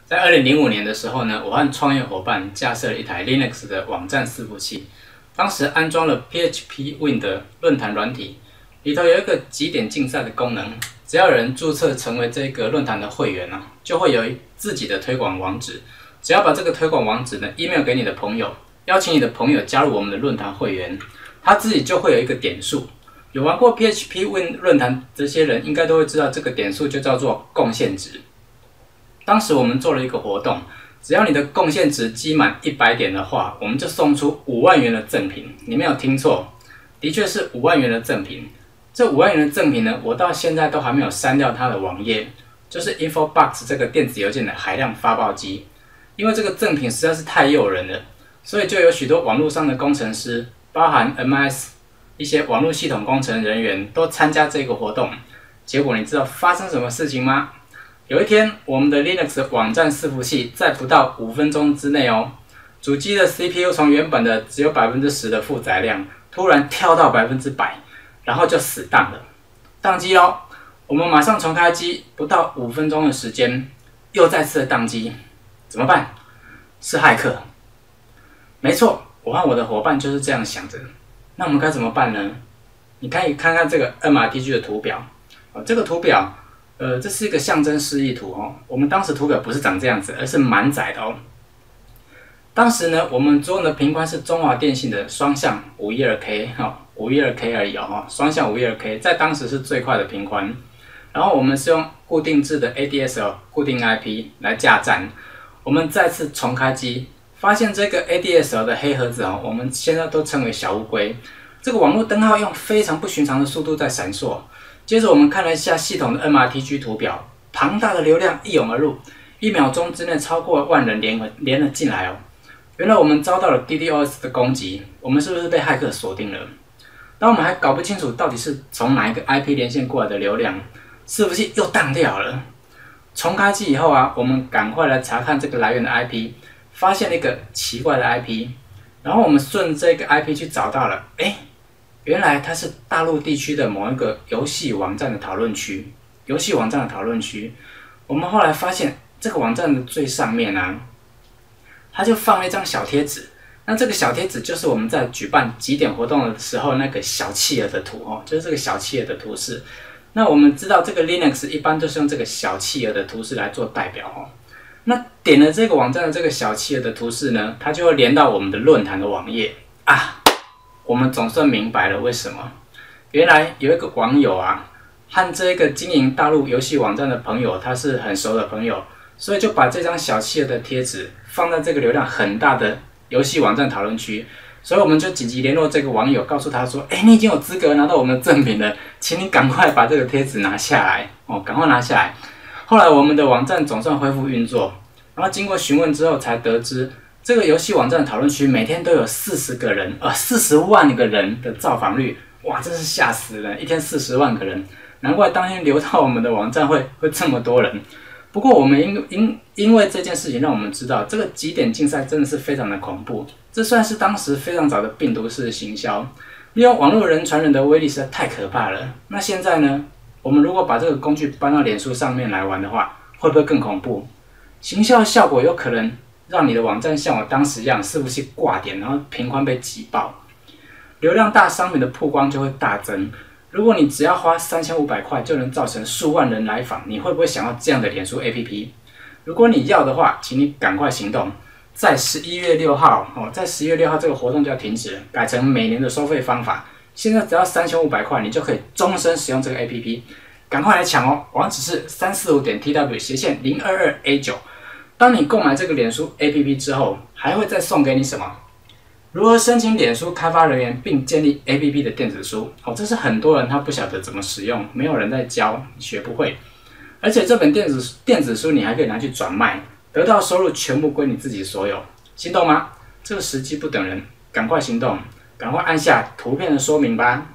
在2005年的时候呢，我和创业伙伴架设了一台 Linux 的网站伺服器，当时安装了 PHP Win 的论坛软体，里头有一个集点竞赛的功能，只要有人注册成为这个论坛的会员就会有自己的推广网址，只要把这个推广网址呢 email 给你的朋友，邀请你的朋友加入我们的论坛会员，他自己就会有一个点数。有玩过 PHP Win 论坛这些人应该都会知道，这个点数就叫做贡献值。当时我们做了一个活动，只要你的贡献值积满100点的话，我们就送出5万元的赠品。你没有听错，的确是5万元的赠品。这5万元的赠品呢，我到现在都还没有删掉它的网页，就是 InfoBox 这个电子邮件的海量发报机。因为这个赠品实在是太诱人了，所以就有许多网络上的工程师，包含 MIS 一些网络系统工程人员都参加这个活动。结果你知道发生什么事情吗？有一天，我们的 Linux 网站伺服器在不到5分钟之内主机的 CPU 从原本的只有10%的负载量，突然跳到100%，然后就死档了，宕机咯。我们马上重开机，不到5分钟的时间，又再次的宕机，怎么办？是骇客。没错，我和我的伙伴就是这样想着。那我们该怎么办呢？你可以看看这个 MRTG 的图表，这个图表。这是一个象征示意图我们当时图表不是长这样子，而是蛮窄的当时呢，我们所用的频宽是中华电信的双向 512K 512K 而已双向 512K 在当时是最快的频宽。然后我们是用固定制的 ADSL 固定 IP 来架站。我们再次重开机，发现这个 ADSL 的黑盒子我们现在都称为小乌龟。这个网络灯号用非常不寻常的速度在闪烁。接着我们看了一下系统的 MRTG 图表，庞大的流量一涌而入，1秒钟之内超过万人连了进来原来我们遭到了 DDoS 的攻击，我们是不是被骇客锁定了？当我们还搞不清楚到底是从哪一个 IP 连线过来的流量，伺服器又当掉了。重开机以后我们赶快来查看这个来源的 IP， 发现了一个奇怪的 IP， 然后我们顺这个 IP 去找到了，原来它是大陆地区的某一个游戏网站的讨论区。我们后来发现，这个网站的最上面它就放了一张小贴纸。那这个小贴纸就是我们在举办集点活动的时候那个小企鹅的图就是这个小企鹅的图示。那我们知道这个 Linux 一般都是用这个小企鹅的图示来做代表那点了这个网站的这个小企鹅的图示呢，它就会连到我们的论坛的网页我们总算明白了为什么。原来有一个网友和这个经营大陆游戏网站的朋友，他是很熟的朋友，所以就把这张小企鹅的贴纸放在这个流量很大的游戏网站讨论区。所以我们就紧急联络这个网友，告诉他说：“你已经有资格拿到我们的赠品了，请你赶快把这个贴纸拿下来赶快拿下来。”后来我们的网站总算恢复运作，然后经过询问之后才得知。这个游戏网站的讨论区每天都有40万个人的造访率，哇，真是吓死人！一天40万个人，难怪当天流到我们的网站会这么多人。不过我们因为这件事情，让我们知道这个集点竞赛真的是非常的恐怖。这算是当时非常早的病毒式行销，利用网络人传人的威力实在太可怕了。那现在呢？我们如果把这个工具搬到脸书上面来玩的话，会不会更恐怖？行销的效果有可能让你的网站像我当时一样，伺服器挂点，然后频宽被挤爆，流量大商品的曝光就会大增。如果你只要花3500块就能造成数万人来访，你会不会想要这样的脸书 APP？ 如果你要的话，请你赶快行动。在11月6号这个活动就要停止了，改成每年的收费方法。现在只要3500块，你就可以终身使用这个 APP， 赶快来抢网址是345.tw/022A9。当你购买这个脸书 APP 之后，还会再送给你什么？如何申请脸书开发人员并建立 APP 的电子书这是很多人他不晓得怎么使用，没有人在教，学不会。而且这本电子书你还可以拿去转卖，得到收入全部归你自己所有。心动吗？这个时机不等人，赶快行动，赶快按下图片的说明吧。